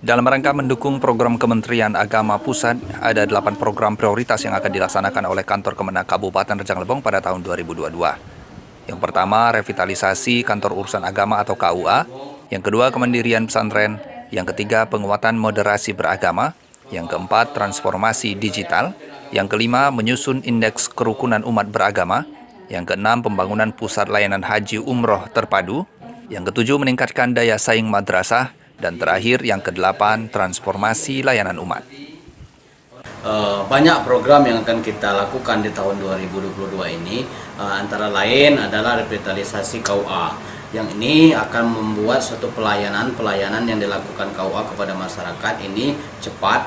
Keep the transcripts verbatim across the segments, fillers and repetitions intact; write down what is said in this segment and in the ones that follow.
Dalam rangka mendukung program Kementerian Agama Pusat, ada delapan program prioritas yang akan dilaksanakan oleh Kantor Kemenak Kabupaten Rejang Lebong pada tahun dua ribu dua puluh dua. Yang pertama, revitalisasi Kantor Urusan Agama atau K U A. Yang kedua, kemandirian pesantren. Yang ketiga, penguatan moderasi beragama. Yang keempat, transformasi digital. Yang kelima, menyusun indeks kerukunan umat beragama. Yang keenam, pembangunan pusat layanan haji umroh terpadu. Yang ketujuh, meningkatkan daya saing madrasah. Dan terakhir, yang kedelapan, transformasi layanan umat. Banyak program yang akan kita lakukan di tahun dua ribu dua puluh dua ini, antara lain adalah revitalisasi K U A. Yang ini akan membuat suatu pelayanan-pelayanan yang dilakukan K U A kepada masyarakat ini cepat,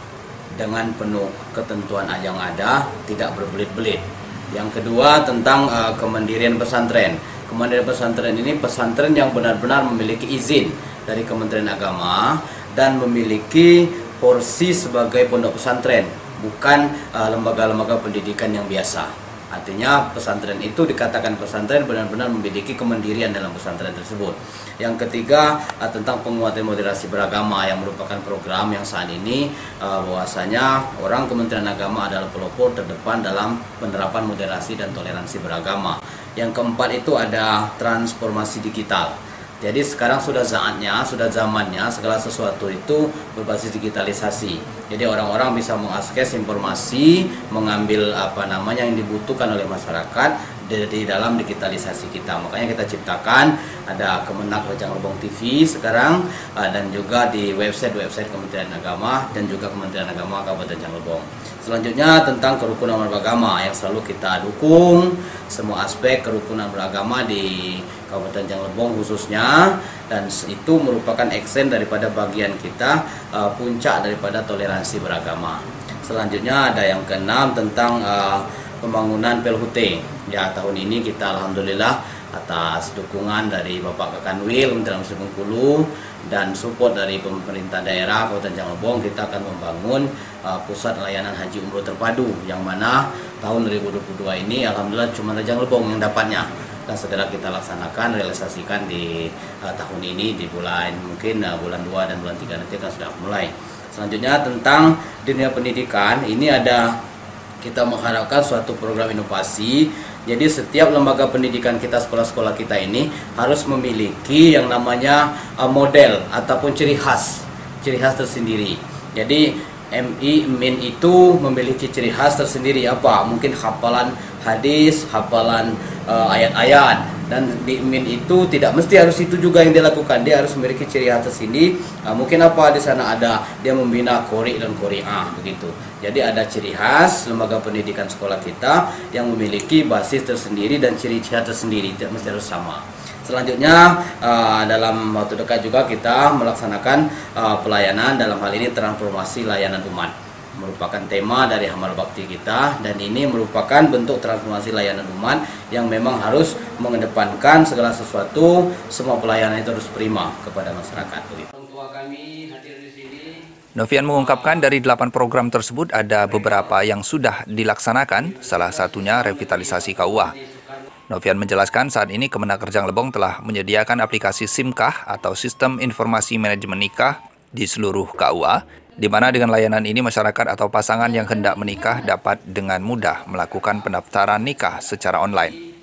dengan penuh ketentuan yang ada, tidak berbelit-belit. Yang kedua, tentang uh, kemandirian pesantren. Kemandirian pesantren ini pesantren yang benar-benar memiliki izin dari Kementerian Agama dan memiliki porsi sebagai pondok pesantren, bukan lembaga-lembaga uh, pendidikan yang biasa. Artinya pesantren itu dikatakan pesantren benar-benar memiliki kemandirian dalam pesantren tersebut. Yang ketiga, uh, tentang penguatan moderasi beragama yang merupakan program yang saat ini uh, bahwasanya orang Kementerian Agama adalah pelopor terdepan dalam penerapan moderasi dan toleransi beragama. Yang keempat itu ada transformasi digital. Jadi sekarang sudah saatnya, sudah zamannya segala sesuatu itu berbasis digitalisasi. Jadi orang-orang bisa mengakses informasi, mengambil apa namanya yang dibutuhkan oleh masyarakat di, di dalam digitalisasi kita. Makanya kita ciptakan ada Kemenak Rejang Lebong T V sekarang uh, dan juga di website-website Kementerian Agama dan juga Kementerian Agama Kabupaten Rejang Lebong. Selanjutnya tentang kerukunan beragama yang selalu kita dukung, semua aspek kerukunan beragama di Kabupaten Rejang Lebong khususnya, dan itu merupakan eksen daripada bagian kita, uh, puncak daripada toleransi beragama. Selanjutnya ada yang keenam tentang uh, pembangunan P L H U T. Ya, tahun ini kita alhamdulillah atas dukungan dari Bapak Kakanwil Kementerian Muslim Bengkulu dan support dari pemerintah daerah Kabupaten Rejang Lebong, kita akan membangun uh, pusat layanan haji umroh terpadu, yang mana tahun dua ribu dua puluh dua ini alhamdulillah cuma Rejang Lebong yang dapatnya, dan segera kita laksanakan, realisasikan di uh, tahun ini di bulan mungkin uh, bulan dua dan bulan tiga nanti kan sudah mulai. Selanjutnya tentang dunia pendidikan, ini ada kita mengharapkan suatu program inovasi. Jadi setiap lembaga pendidikan kita, sekolah-sekolah kita ini harus memiliki yang namanya uh, model ataupun ciri khas, ciri khas tersendiri. Jadi M I M I N itu memiliki ciri khas tersendiri apa? Mungkin hafalan hadis, hafalan ayat-ayat, uh, dan di M I N itu tidak mesti harus itu juga yang dilakukan. Dia harus memiliki ciri khas tersendiri. Uh, mungkin apa di sana ada dia membina Qori dan Qori'ah begitu. Jadi ada ciri khas lembaga pendidikan sekolah kita yang memiliki basis tersendiri dan ciri khas tersendiri, tidak mesti harus sama. Selanjutnya uh, dalam waktu dekat juga kita melaksanakan uh, pelayanan, dalam hal ini transformasi layanan umat, merupakan tema dari Amal Bakti kita, dan ini merupakan bentuk transformasi layanan umat yang memang harus mengedepankan segala sesuatu, semua pelayanan itu harus prima kepada masyarakat. Orang tua kami hadir di sini. Novian mengungkapkan dari delapan program tersebut ada beberapa yang sudah dilaksanakan, salah satunya revitalisasi K U A. Novian menjelaskan saat ini Kemenak Rejang Lebong telah menyediakan aplikasi SIMKAH atau Sistem Informasi Manajemen Nikah di seluruh K U A, di mana dengan layanan ini masyarakat atau pasangan yang hendak menikah dapat dengan mudah melakukan pendaftaran nikah secara online.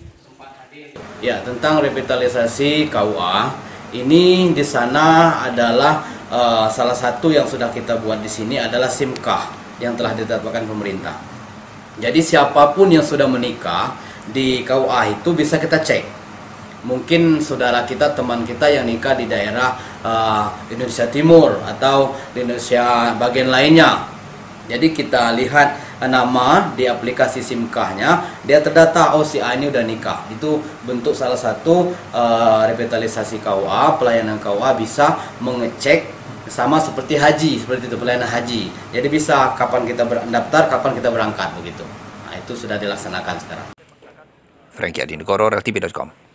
Ya, tentang revitalisasi K U A, ini di sana adalah uh, salah satu yang sudah kita buat di sini adalah SIMKAH yang telah ditetapkan pemerintah. Jadi siapapun yang sudah menikah di K U A itu bisa kita cek. Mungkin saudara kita, teman kita yang nikah di daerah uh, Indonesia Timur atau di Indonesia bagian lainnya. Jadi kita lihat nama di aplikasi SIMKAH-nya, dia terdata, oh si A ini udah nikah. Itu bentuk salah satu uh, revitalisasi K U A, pelayanan K U A bisa mengecek sama seperti haji, seperti itu pelayanan haji. Jadi bisa kapan kita berdaftar, kapan kita berangkat begitu. Nah, itu sudah dilaksanakan sekarang. Franky Adinegoro, R T B dot com.